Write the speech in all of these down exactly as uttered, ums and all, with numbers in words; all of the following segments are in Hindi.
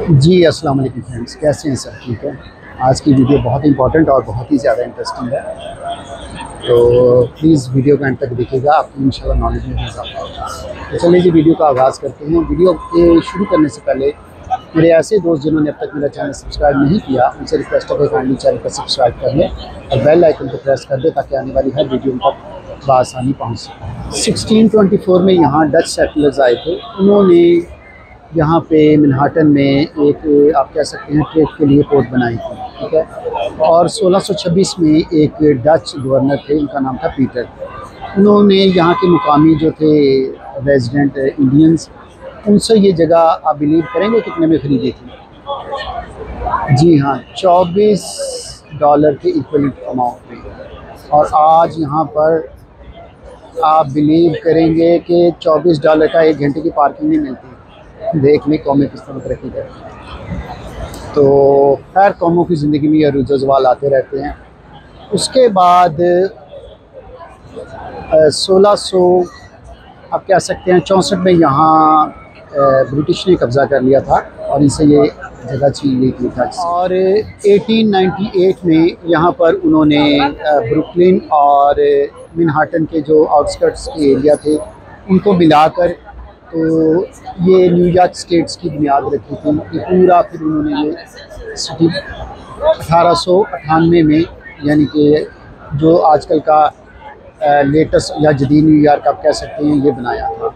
जी अस्सलाम वालेकुम फ्रेंड्स, कैसे हैं सब? ठीक है। आज की वीडियो बहुत इंपॉर्टेंट और बहुत ही ज़्यादा इंटरेस्टिंग है, तो प्लीज़ वीडियो को एंड तक देखिएगा, आपको इंशाल्लाह नॉलेज में इजाफा होगा। तो चलिए जी वीडियो का आगाज़ करते हैं। वीडियो के शुरू करने से पहले मेरे ऐसे दोस्त जिन्होंने अब तक मेरा चैनल सब्सक्राइब नहीं किया, उनसे रिक्वेस्ट है कि काइंडली चैनल को सब्सक्राइब कर लें और बेल आइकन को प्रेस कर दें ताकि आने वाली हर वीडियो तक बआसानी पहुँच सके। सिक्सटीन ट्वेंटी फोर में यहाँ डच सेटलर्स आए थे। उन्होंने यहाँ पे मैनहट्टन में एक आप कह सकते हैं ट्रेड के लिए पोर्ट बनाई थी, ठीक है। और सोलह सौ छब्बीस में एक डच गवर्नर थे, उनका नाम था पीटर। उन्होंने यहाँ के मुकामी जो थे रेजिडेंट इंडियंस, उनसे ये जगह आप बिलीव करेंगे कितने में ख़रीदी थी? जी हाँ, चौबीस डॉलर के इक्वलेंट अमाउंट में। और आज यहाँ पर आप बिलीव करेंगे कि चौबीस डॉलर का एक घंटे की पार्किंग नहीं मिलती। देख लें कौमें किस तरह तरक्की करती। तो खैर कौमों की ज़िंदगी में ये रुझ सवाल आते रहते हैं। उसके बाद सोलह सौ आप कह सकते हैं चौंसठ में यहाँ ब्रिटिश ने कब्ज़ा कर लिया था और इनसे ये जगह छीन ली थी। और एटीन नाइंटी एट में यहाँ पर उन्होंने ब्रुकलिन और मैनहट्टन के जो आउटस्कर्ट्स के एरिया थे उनको मिलाकर तो ये न्यूयॉर्क स्टेट्स की बुनियाद रखी थी। ये पूरा फिर उन्होंने ये सिटी अठारह सौ अट्ठानवे में यानी कि जो आजकल का लेटेस्ट या जदीद न्यूयॉर्क आप कह सकते हैं ये बनाया था।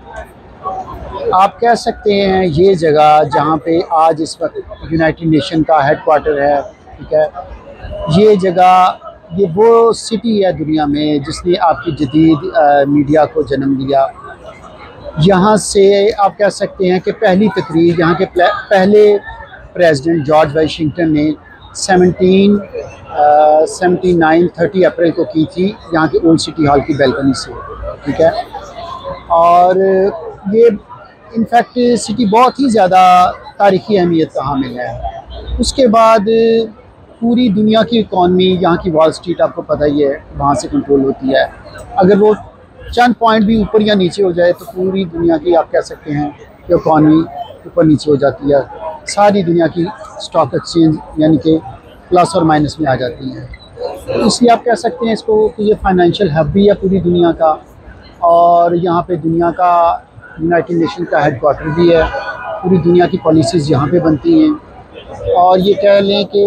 आप कह सकते हैं ये जगह जहाँ पे आज इस वक्त यूनाइटेड नेशन का हेडक्वार्टर है, ठीक है, ये जगह ये वो सिटी है दुनिया में जिसने आपकी जदीद मीडिया को जन्म दिया। यहाँ से आप कह सकते हैं कि पहली तकरीर यहाँ के पहले प्रेसिडेंट जॉर्ज वाशिंगटन ने seventeen seventy nine thirty April को की थी यहाँ के ओल्ड सिटी हॉल की बैल्कनी से, ठीक है। और ये इनफैक्ट सिटी बहुत ही ज़्यादा तारीख़ी अहमियत का हामिल है। उसके बाद पूरी दुनिया की इकॉनमी, यहाँ की वॉल स्ट्रीट आपको पता ही है वहाँ से कंट्रोल होती है। अगर वो चंद पॉइंट भी ऊपर या नीचे हो जाए तो पूरी दुनिया की आप कह सकते हैं कि इकॉनमी ऊपर नीचे हो जाती है। सारी दुनिया की स्टॉक एक्सचेंज यानी कि प्लस और माइनस में आ जाती हैं। तो इसलिए आप कह सकते हैं इसको कि ये फाइनेंशियल हब भी है पूरी दुनिया का, और यहाँ पे दुनिया का यूनाइटेड नेशन का हेडक्वार्टर भी है। पूरी दुनिया की पॉलिसीज़ यहाँ पे बनती हैं। और ये कह लें कि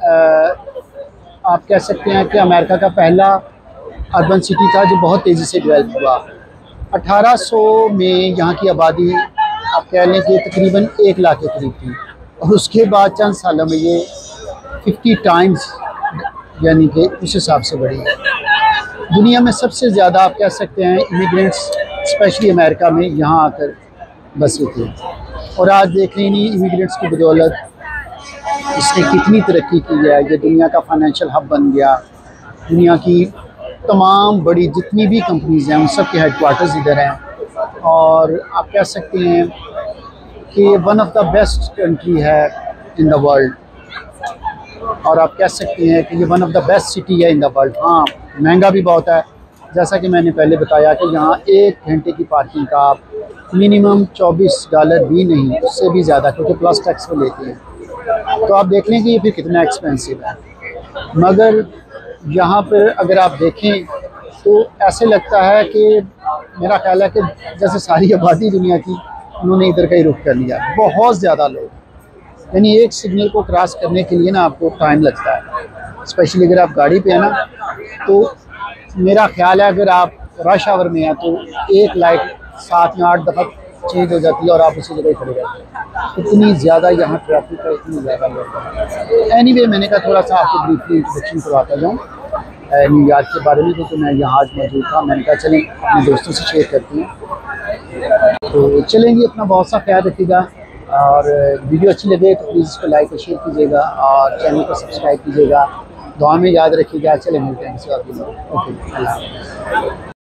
आप कह सकते हैं कि अमेरिका का पहला अर्बन सिटी था जो बहुत तेज़ी से डेवलप हुआ। अठारह सौ में यहाँ की आबादी आप कह लें कि तकरीबन एक लाख के करीब थी, और उसके बाद चंद सालों में ये फिफ्टी टाइम्स यानी कि उस हिसाब से बढ़ी है। दुनिया में सबसे ज़्यादा आप कह सकते हैं इमिग्रेंट्स स्पेशली अमेरिका में यहाँ आकर बसे थे। और आज देख लें इन्हीं इमिग्रेंट्स की बदौलत इसने कितनी तरक्की की है। ये दुनिया का फाइनेंशियल हब बन गया। दुनिया की तमाम बड़ी जितनी भी कंपनीज़ हैं उन सब के हेडक्वार्टर्स इधर हैं। और आप कह सकते हैं कि one of the best country है इन द वर्ल्ड। और आप कह सकते हैं कि ये one of the best city है इन द वर्ल्ड। हाँ, महंगा भी बहुत है, जैसा कि मैंने पहले बताया कि यहाँ एक घंटे की पार्किंग का आप मिनिमम चौबीस डॉलर भी नहीं, उससे भी ज़्यादा, क्योंकि प्लस टैक्स को लेते हैं। तो आप देख लें कि ये फिर कितना एक्सपेंसिव है। मगर यहाँ पर अगर आप देखें तो ऐसे लगता है कि मेरा ख्याल है कि जैसे सारी आबादी दुनिया की उन्होंने इधर का ही रुख कर लिया। बहुत ज़्यादा लोग, यानी एक सिग्नल को क्रॉस करने के लिए ना आपको टाइम लगता है, स्पेशली अगर आप गाड़ी पे है ना। तो मेरा ख्याल है अगर आप रश आवर में हैं तो एक लाइट सात या आठ दफ़ा चेंज हो जाती है और आप उसी जगह खड़े रहते हैं। इतनी ज़्यादा यहाँ ट्रैफिक है, इतनी ज़्यादा लोग हैं। एनीवे मैंने कहा थोड़ा सा आपको ब्रीफली इंट्रोडक्शन करवाता जाऊँ न्यूयॉर्क के बारे में, क्योंकि मैं यहाँ आज मौजूद था। मैंने कहा चलें अपने दोस्तों से शेयर करते हैं। तो चलेंगे, अपना बहुत सा ख्याल रखिएगा, और वीडियो अच्छी लगे तो प्लीज़ इसको लाइक और शेयर कीजिएगा और चैनल को सब्सक्राइब कीजिएगा। दुआ में याद रखिएगा। चले मिलते हैं किसी और दिन। ओके, अल्लाह।